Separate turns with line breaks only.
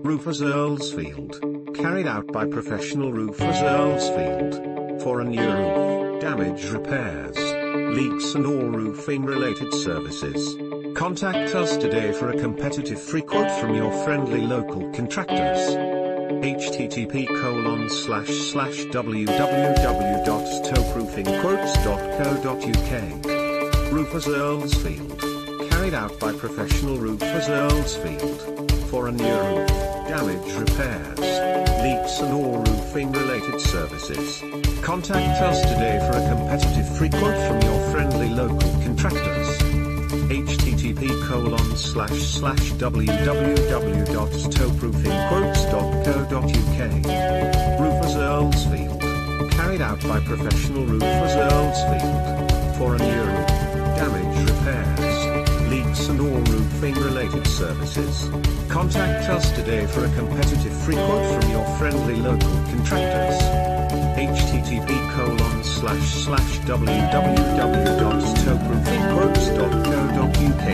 Roofers Earlsfield. Carried out by professional roofers Earlsfield. For a new roof, damage repairs, leaks and all roofing related services. Contact us today for a competitive free quote from your friendly local contractors. http://www.toproofingquotes.co.uk. Roofers Earlsfield. Carried out by professional roofers Earlsfield. For a new roof, damage repairs, leaks and all roofing related services. Contact us today for a competitive free quote from your friendly local contractors. http://www.toproofingquotes.co.uk. Roofers Earlsfield. Carried out by professional roofers Earlsfield. For a new roof, damage repairs, leaks and all roofing related services. Contact us today for a competitive free quote from your friendly local contractors. http://www.toproofingquotes.co.uk.